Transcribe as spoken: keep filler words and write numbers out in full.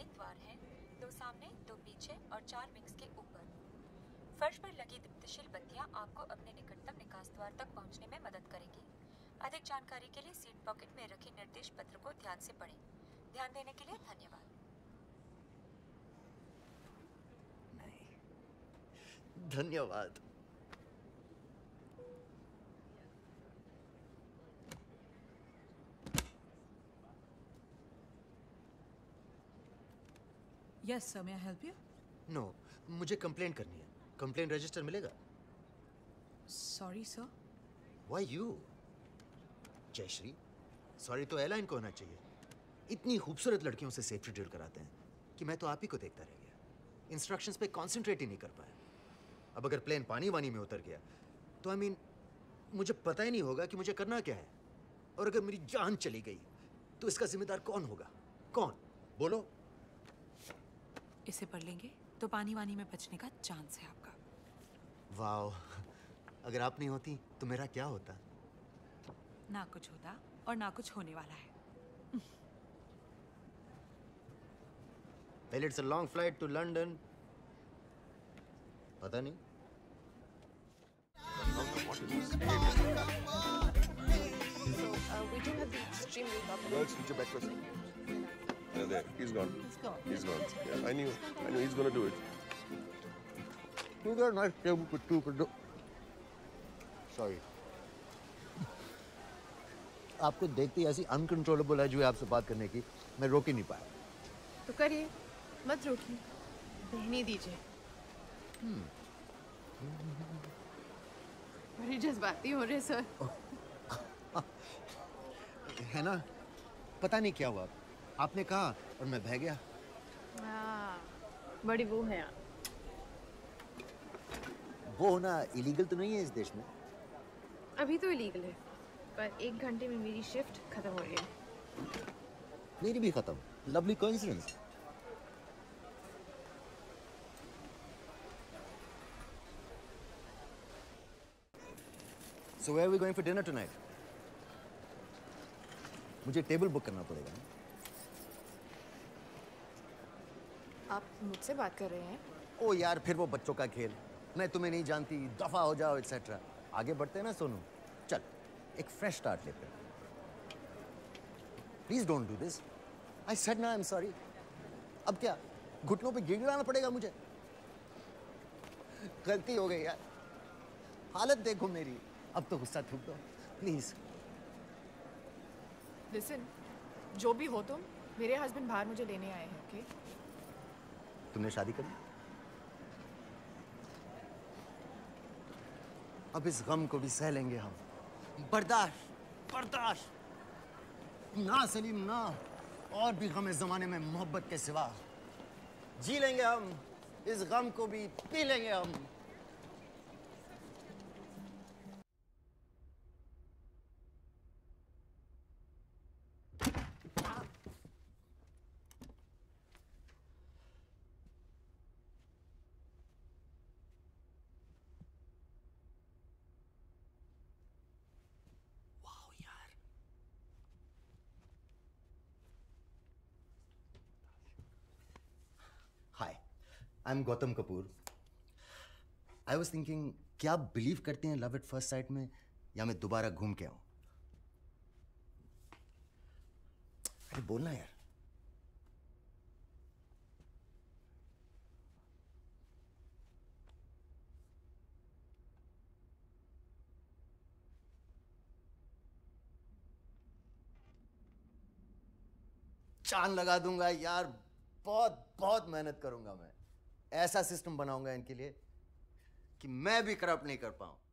तीन द्वार हैं, दो सामने, दो पीछे और चार विंग्स के ऊपर। फर्श पर लगी दीप्तशील बत्तियां आपको अपने निकटतम निकास द्वार तक पहुंचने में मदद करेंगी। अधिक जानकारी के लिए सीट पॉकेट में रखे निर्देश पत्र को ध्यान से पढ़ें। ध्यान देने के लिए धन्यवाद। नहीं, धन्यवाद। Yes sir, may I help you? No, मुझे कंप्लेंट करनी है। कंप्लेंट रजिस्टर मिलेगा? Sorry sir. Why you? Jayshree, sorry तो एयरलाइन को होना चाहिए। इतनी खूबसूरत लड़कियों से सेफ्टी ड्रिल कराते हैं कि मैं तो आप ही को देखता रह गया। इंस्ट्रक्शंस पे कॉन्सेंट्रेट ही नहीं कर पाया। अब अगर प्लेन पानी वानी में उतर गया तो आई मीन मुझे पता ही नहीं होगा कि मुझे करना क्या है। और अगर मेरी जान चली गई तो इसका जिम्मेदार कौन होगा? कौन? बोलो। इसे पढ़ लेंगे तो पानी वानी में बचने का चांस है आपका। वाओ, अगर आप नहीं होती तो मेरा क्या होता? ना कुछ होता और ना कुछ होने वाला है। Well, it's a long flight to London. पता नहीं। So uh, we do have the extremely popular. Let's eat your breakfast. Yeah, there. He's gone. He's gone. He's gone. Yeah, I knew. I knew he's gonna do it. You got a nice table for two for. Sorry. आपको देखते ही ऐसी uncontrollable है जो है आपसे बात करने की, मैं रोक ही नहीं पाया। तो करिए, मत रोकिए, रहने दीजिए। हम्म। बड़ी जज्बाती हो रहे सर। है ना, पता नहीं क्या हुआ, आपने कहा और मैं बह गया। हाँ, बड़ी वो है आप। वो होना इलीगल तो नहीं है इस देश में? अभी तो इलीगल है, पर एक घंटे में मेरी शिफ्ट खत्म हो रही है। मेरी भी खत्म। Lovely coincidence. So where are we going for dinner tonight? मुझे टेबल बुक करना पड़ेगा। आप मुझसे बात कर रहे हैं? ओ यार, फिर वो बच्चों का खेल। मैं तुम्हें नहीं जानती, दफा हो जाओ एक्सेट्रा। आगे बढ़ते हैं ना सोनू। चल, एक फ्रेश स्टार्ट लेते हैं। Please don't do this. I said ना आई एम सॉरी। अब क्या घुटनों पे गिड़गिड़ाना पड़ेगा मुझे? गलती हो गई यार। हालत देखो मेरी। अब तो गुस्सा थूक दो प्लीज। लिसन, जो भी हो तुम, मेरे हस्बैंड बाहर मुझे लेने आए हैं, ओके? तुमने शादी कर ली? अब इस गम को भी सह लेंगे हम। बर्दाश्त बर्दाश्त ना सलीम ना। और भी गम इस जमाने में मोहब्बत के सिवा। जी लेंगे हम, इस गम को भी पी लेंगे हम। Hi, I am Gautam Kapoor. I was thinking, क्या आप बिलीव करते हैं लव एट फर्स्ट साइट में, या मैं दोबारा घूम के आऊं? अरे बोलना यार। चांद लगा दूंगा यार, बहुत बहुत मेहनत करूंगा मैं। ऐसा सिस्टम बनाऊंगा इनके लिए कि मैं भी करप्ट नहीं कर पाऊं।